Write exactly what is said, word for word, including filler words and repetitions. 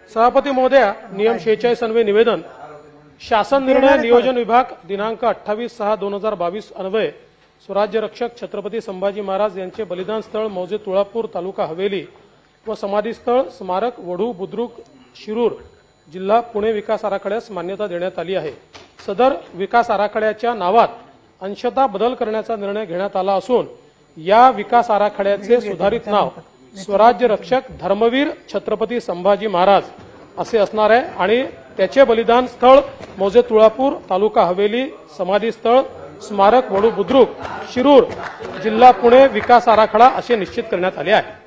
सभापती महोदया, नियम शेहेचाळीस अन्वये निवेदन. शासन निर्णय नियोजन विभाग दिनांक अठ्ठावीस सहा दोन हजार बावीस अन्वये स्वराज्य रक्षक छत्रपती संभाजी महाराज यांचे बलिदान स्थळ मौजे तुळापूर तालुका हवेली व समाधी स्थळ स्मारक वढू बुद्रुक शिरूर जिल्हा पुणे विकास आराखड्यास मान्यता देण्यात आली आहे. सदर विकास आराखड्याच्या नावात अंशतः बदल करण्याचा निर्णय घेण्यात आला असून या विकास आराखड्याचे सुधारित नाव स्वराज्य रक्षक धर्मवीर छत्रपती संभाजी महाराज असे असणार आहे आणि त्याचे बलिदान स्थळ मौजे तुळापूर तालुका हवेली समाधी स्थळ स्मारक वढू बुद्रुक शिरूर जिल्हा पुणे विकास आराखडा असे निश्चित करण्यात आले आहे.